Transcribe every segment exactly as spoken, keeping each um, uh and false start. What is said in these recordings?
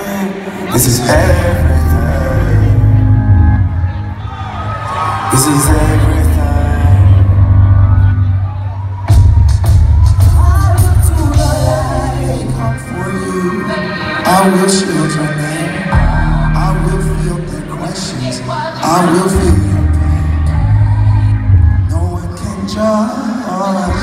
This is everything. This is everything. I look to the light, come for you. I will shield your name. I will feel their questions. I will feel your pain. No one can judge.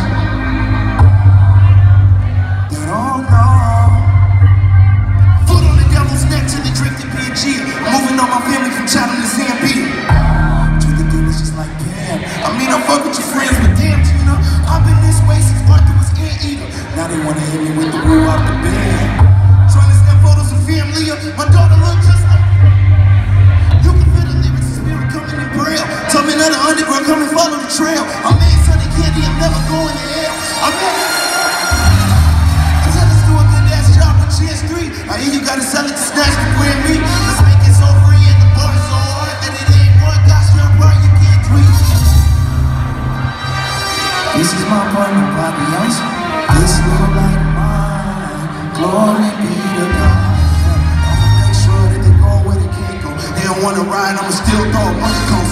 They don't know. Foot on the devil's neck till they drifted P and G. Moving on my family from Chatham to Zambia. Treat the demons just like Pam. I mean, I fuck with your friends, but damn, Gina, I've been this way since Arthur was Anteater. Now they wanna hit me with the rule out the bed. Trying to snap photos of family. My daughter look just like. You can feel the lyrics of spirit coming in braille. Tell me another underground, come and follow the trail. I made Sunny Candy, I'm never going to hell. I made I hear you gotta sell it to snatch the grand me. Let's make it so free and the bar so hard that it ain't one got your part you can't tweet. This is my part, nobody else. This little light of mine, glory be to God. I'ma make sure that they go where they can't go. They don't wanna ride, I'ma still throw money.